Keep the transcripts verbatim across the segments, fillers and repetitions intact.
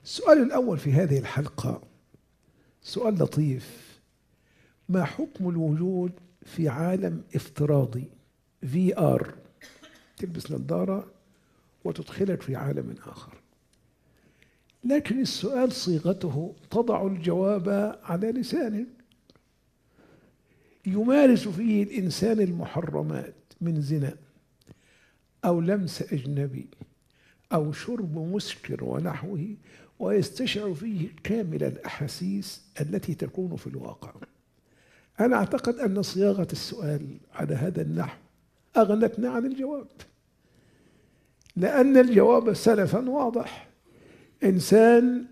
السؤال الأول في هذه الحلقة سؤال لطيف: ما حكم الوجود في عالم افتراضي في آر؟ تلبس نظارة وتدخلك في عالم آخر. لكن السؤال صيغته تضع الجواب على لسانك. يمارس فيه الإنسان المحرمات من زنا أو لمس أجنبي أو شرب مسكر ونحوه، ويستشعر فيه كامل الأحاسيس التي تكون في الواقع. أنا أعتقد أن صياغة السؤال على هذا النحو أغنتنا عن الجواب، لأن الجواب سلفا واضح. إنسان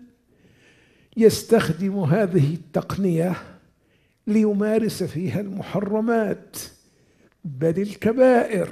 يستخدم هذه التقنية ليمارس فيها المحرمات بل الكبائر،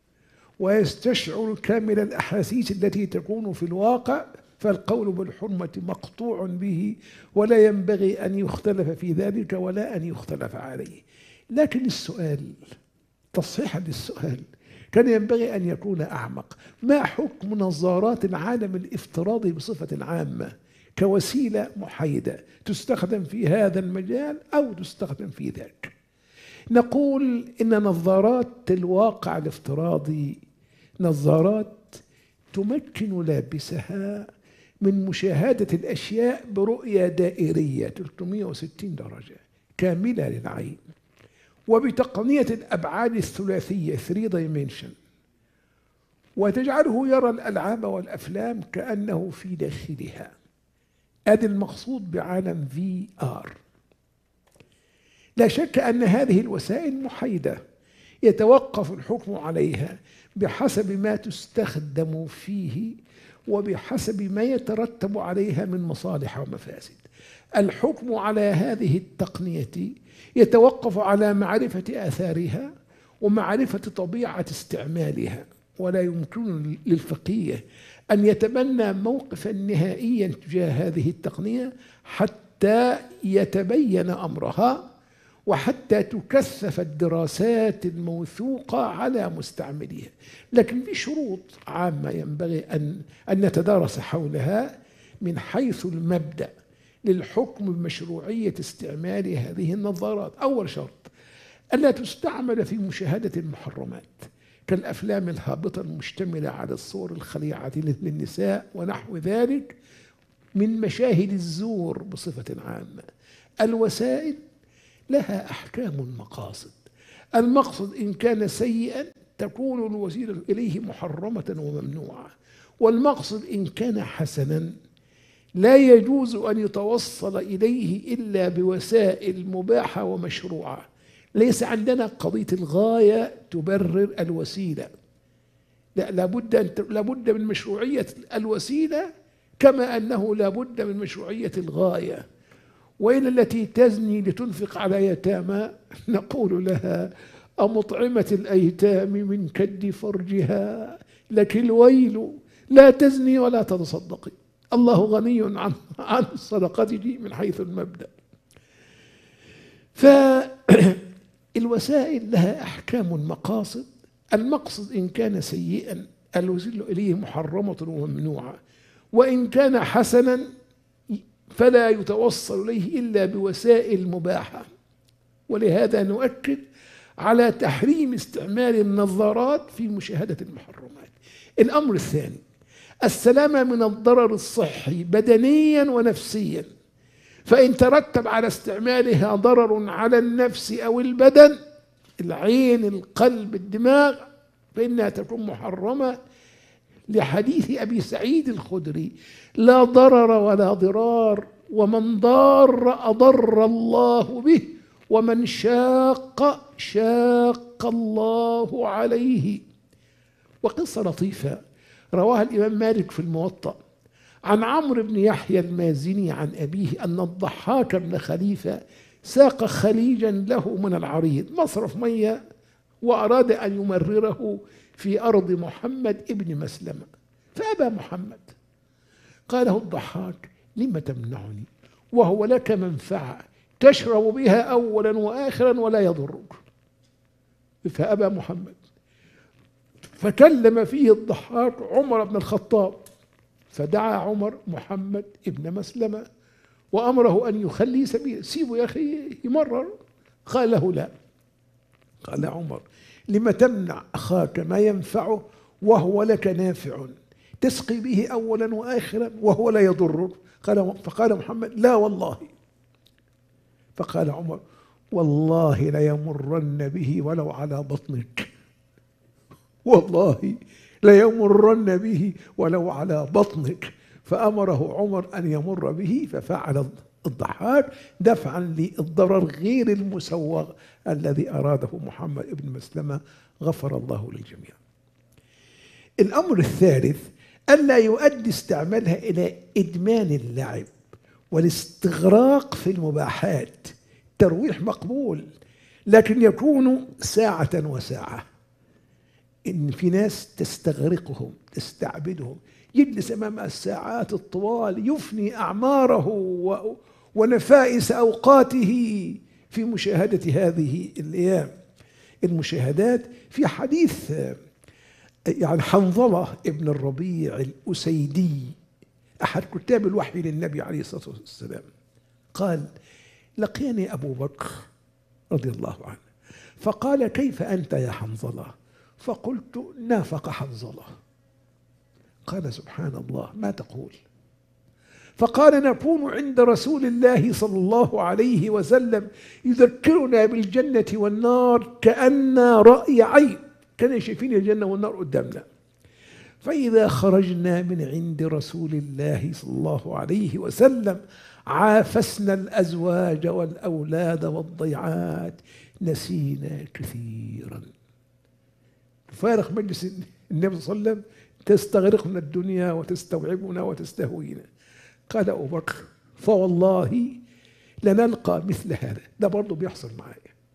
ويستشعر كامل الأحاسيس التي تكون في الواقع، فالقول بالحرمة مقطوع به ولا ينبغي أن يختلف في ذلك ولا أن يختلف عليه. لكن السؤال تصحيحا للسؤال كان ينبغي أن يكون أعمق: ما حكم نظارات العالم الافتراضي بصفة عامة كوسيلة محايدة تستخدم في هذا المجال أو تستخدم في ذاك؟ نقول إن نظارات الواقع الافتراضي نظارات تمكن لابسها من مشاهدة الأشياء برؤية دائرية ثلاثمئة وستين درجة كاملة للعين، وبتقنية الأبعاد الثلاثية ثري دايمنشن، وتجعله يرى الألعاب والأفلام كأنه في داخلها. هذا المقصود بعالم في آر. لا شك أن هذه الوسائل محايدة يتوقف الحكم عليها بحسب ما تستخدم فيه وبحسب ما يترتب عليها من مصالح ومفاسد. الحكم على هذه التقنية يتوقف على معرفة آثارها ومعرفة طبيعة استعمالها، ولا يمكن للفقيه أن يتبنى موقفا نهائيا تجاه هذه التقنية حتى يتبين أمرها وحتى تكثف الدراسات الموثوقة على مستعمليها. لكن في شروط عامة ينبغي أن أن نتدارس حولها من حيث المبدأ للحكم بمشروعية استعمال هذه النظارات. أول شرط: ألا تستعمل في مشاهدة المحرمات كالأفلام الهابطة المشتملة على الصور الخليعة للنساء ونحو ذلك من مشاهد الزور بصفة عامة. الوسائل لها أحكام المقاصد. المقصد إن كان سيئا تكون الوسيلة إليه محرمة وممنوعة، والمقصد إن كان حسنا لا يجوز أن يتوصل إليه إلا بوسائل مباحة ومشروعة. ليس عندنا قضية الغاية تبرر الوسيلة، لا، لابد أن لابد من مشروعية الوسيلة كما أنه لابد من مشروعية الغاية. وإلى التي تزني لتنفق على يتامى نقول لها: أمطعمة الأيتام من كد فرجها لك الويل، لا تزني ولا تتصدقي. الله غني عن عن صدقته من حيث المبدأ. فالوسائل لها أحكام مقاصد. المقصد إن كان سيئا الوسيلة إليه محرمة وممنوعة، وإن كان حسنا فلا يتوصل إليه إلا بوسائل مباحة. ولهذا نؤكد على تحريم استعمال النظارات في مشاهدة المحرمات. الأمر الثاني: السلامة من الضرر الصحي بدنيا ونفسيا. فإن ترتب على استعمالها ضرر على النفس أو البدن، العين، القلب، الدماغ، فإنها تكون محرمة، لحديث أبي سعيد الخدري: لا ضرر ولا ضرار، ومن ضار أضر الله به، ومن شاق شاق الله عليه. وقصة لطيفة رواها الإمام مالك في الموطأ عن عمرو بن يحيى المازني عن أبيه أن الضحاك بن خليفة ساق خليجا له من العريض مصرف مية، وأراد أن يمرره في أرض محمد ابن مسلمة، فأبى محمد. قاله الضحاك: لم تمنعني وهو لك منفعة تشرب بها أولا وآخرا ولا يضرك؟ فأبى محمد. فكلم فيه الضحاك عمر بن الخطاب فدعا عمر محمد ابن مسلمة وأمره أن يخلي سبيله، سيبه يا أخي يمرر. قال له لا. قال عمر: لم تمنع أخاك ما ينفعه وهو لك نافع، تسقي به أولا وآخرا وهو لا يضرك؟ قال فقال محمد: لا والله. فقال عمر: والله ليمرن به ولو على بطنك، والله ليمرن به ولو على بطنك. فأمره عمر أن يمر به، ففعل الضحاك دفعا للضرر غير المسوغ الذي أراده محمد بن مسلمة، غفر الله للجميع. الأمر الثالث: ألا يؤدي استعمالها إلى إدمان اللعب والاستغراق في المباحات. ترويح مقبول، لكن يكون ساعة وساعة. إن في ناس تستغرقهم، تستعبدهم، يجلس أمام الساعات الطوال، يفني أعماره ونفائس أوقاته في مشاهدة هذه الأيام المشاهدات. في حديث يعني حنظلة ابن الربيع الأسيدي أحد كتاب الوحي للنبي عليه الصلاة والسلام قال: لقيني أبو بكر رضي الله عنه فقال: كيف أنت يا حنظلة؟ فقلت: نافق حنظلة. قال: سبحان الله، ما تقول؟ فقال: نكون عند رسول الله صلى الله عليه وسلم يذكرنا بالجنة والنار كأن رأي عين، كان شايفين الجنة والنار قدامنا. فإذا خرجنا من عند رسول الله صلى الله عليه وسلم عافسنا الأزواج والأولاد والضيعات، نسينا كثيرا. فارق مجلس النبي صلى الله عليه وسلم تستغرقنا الدنيا وتستوعبنا وتستهوينا. قال أبو بكر: فوالله لنلقى مثل هذا. ده برضه بيحصل معايا.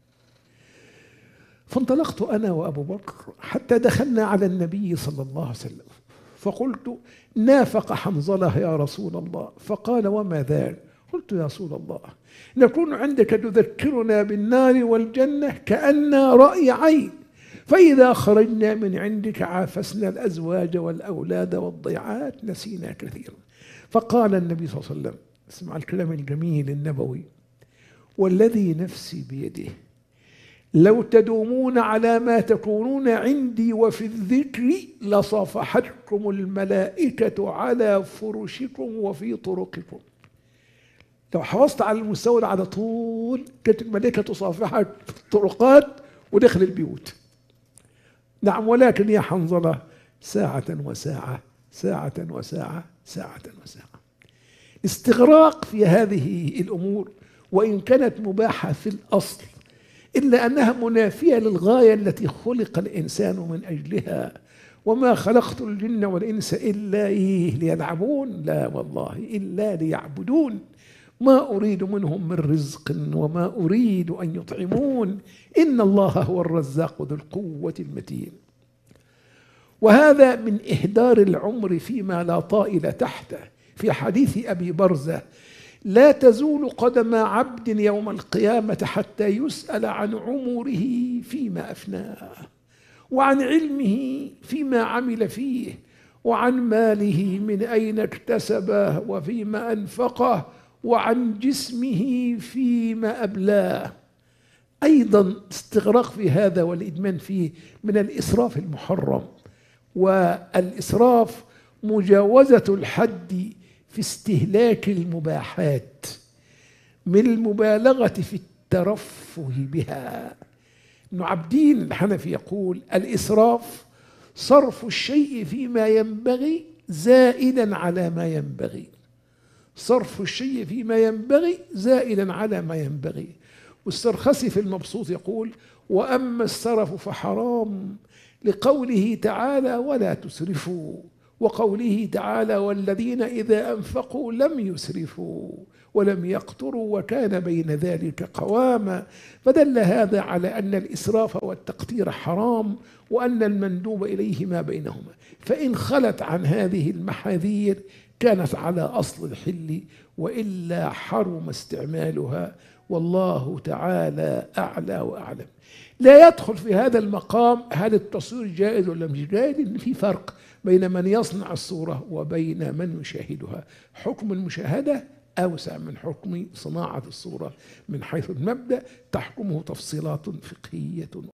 فانطلقت أنا وأبو بكر حتى دخلنا على النبي صلى الله عليه وسلم، فقلت: نافق حنظلة يا رسول الله. فقال: وما ذاك؟ قلت: يا رسول الله، نكون عندك تذكرنا بالنار والجنة كأن رأي عين، فإذا خرجنا من عندك عافسنا الأزواج والأولاد والضيعات، نسينا كثيرا. فقال النبي صلى الله عليه وسلم، اسمع الكلام الجميل النبوي: والذي نفسي بيده لو تدومون على ما تكونون عندي وفي الذكر لصافحتكم الملائكة على فرشكم وفي طرقكم. لو حافظت على المستوى ده على طول كانت الملائكة تصافحك في الطرقات وداخل البيوت. نعم، ولكن يا حنظلة ساعة وساعة، ساعة وساعة، ساعة وساعة. استغراق في هذه الأمور وإن كانت مباحة في الأصل، إلا أنها منافية للغاية التي خلق الإنسان من أجلها. وما خلقت الجن والإنس إلا إيه ليلعبون، لا والله إلا ليعبدون، ما أريد منهم من رزق وما أريد أن يطعمون، إن الله هو الرزاق ذو القوة المتين. وهذا من إهدار العمر فيما لا طائل تحته. في حديث أبي برزة: لا تزول قدم عبد يوم القيامة حتى يسأل عن عمره فيما أفناه، وعن علمه فيما عمل فيه، وعن ماله من أين اكتسبه وفيما أنفقه، وعن جسمه فيما أبلاه. أيضا استغراق في هذا والإدمان فيه من الإسراف المحرم. والإسراف مجاوزة الحد في استهلاك المباحات من المبالغة في الترفه بها. ابن عبدين الحنفي يقول: الإسراف صرف الشيء فيما ينبغي زائدا على ما ينبغي، صرف الشيء فيما ينبغي زائدا على ما ينبغي. والسرخسي في المبسوط يقول: وأما السرف فحرام لقوله تعالى: ولا تسرفوا، وقوله تعالى: والذين إذا أنفقوا لم يسرفوا ولم يقتروا وكان بين ذلك قواما. فدل هذا على أن الإسراف والتقتير حرام، وأن المندوب إليه ما بينهما، فإن خلت عن هذه المحاذير كانت على أصل الحل، وإلا حرم استعمالها، والله تعالى أعلى وأعلم. لا يدخل في هذا المقام هل التصوير جائز ولا مش جائز، لأن في فرق بين من يصنع الصورة وبين من يشاهدها. حكم المشاهدة أوسع من حكم صناعة الصورة من حيث المبدأ، تحكمه تفصيلات فقهية